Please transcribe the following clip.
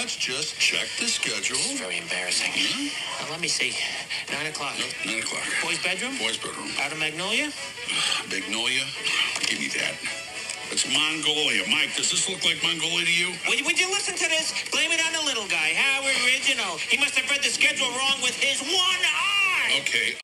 let's just check the schedule. It's very embarrassing. Now, let me see. 9 o'clock. Nope, 9 o'clock. Boys' bedroom? Boys' bedroom. Out of Magnolia? Magnolia? Give me that. It's Mongolia. Mike, does this look like Mongolia to you? Would you listen to this? Blame it on the little guy. How original. He must have read the schedule wrong with his one eye. Okay.